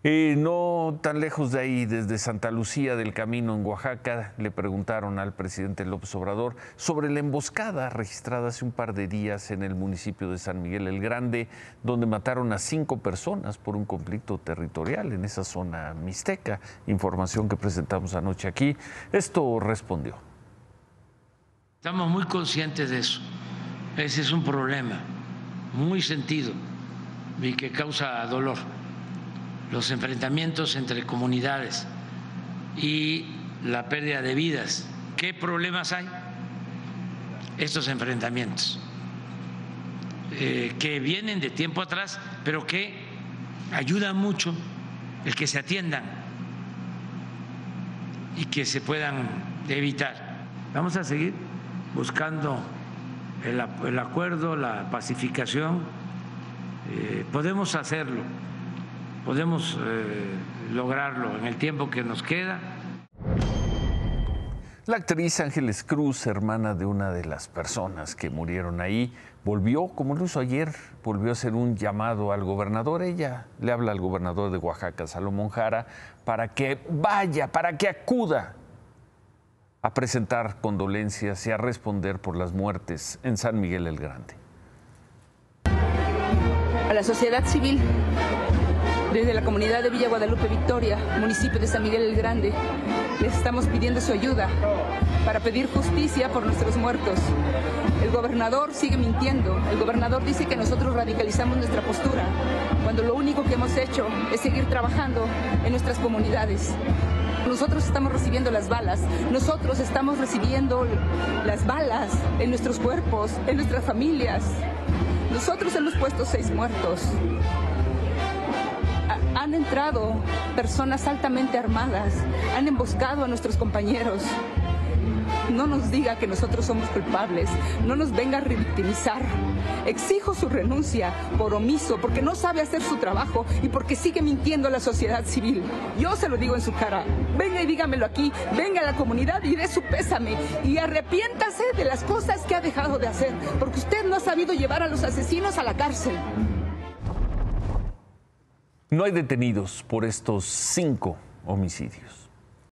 No tan lejos de ahí, desde Santa Lucía del Camino en Oaxaca, le preguntaron al presidente López Obrador sobre la emboscada registrada hace un par de días en el municipio de San Miguel el Grande, donde mataron a 5 personas por un conflicto territorial en esa zona mixteca. Información que presentamos anoche aquí. Esto respondió. Estamos muy conscientes de eso. Ese es un problema muy sentido y que causa dolor. Los enfrentamientos entre comunidades y la pérdida de vidas. ¿Qué problemas hay? Estos enfrentamientos que vienen de tiempo atrás, pero que ayudan mucho el que se atiendan y que se puedan evitar. Vamos a seguir buscando el acuerdo, la pacificación. Podemos hacerlo. Podemos lograrlo en el tiempo que nos queda. La actriz Ángeles Cruz, hermana de una de las personas que murieron ahí, volvió, como lo hizo ayer, volvió a hacer un llamado al gobernador. Ella le habla al gobernador de Oaxaca, Salomón Jara, para que vaya, para que acuda a presentar condolencias y a responder por las muertes en San Miguel el Grande. A la sociedad civil, desde la comunidad de Villa Guadalupe Victoria, municipio de San Miguel el Grande, les estamos pidiendo su ayuda para pedir justicia por nuestros muertos. El gobernador sigue mintiendo. El gobernador dice que nosotros radicalizamos nuestra postura, cuando lo único que hemos hecho es seguir trabajando en nuestras comunidades. Nosotros estamos recibiendo las balas, nosotros estamos recibiendo las balas en nuestros cuerpos, en nuestras familias. Nosotros hemos puesto 6 muertos. Han entrado personas altamente armadas, han emboscado a nuestros compañeros. No nos diga que nosotros somos culpables, no nos venga a revictimizar. Exijo su renuncia por omiso, porque no sabe hacer su trabajo y porque sigue mintiendo a la sociedad civil. Yo se lo digo en su cara, venga y dígamelo aquí, venga a la comunidad y dé su pésame y arrepiéntase de las cosas que ha dejado de hacer, porque usted no ha sabido llevar a los asesinos a la cárcel. No hay detenidos por estos 5 homicidios.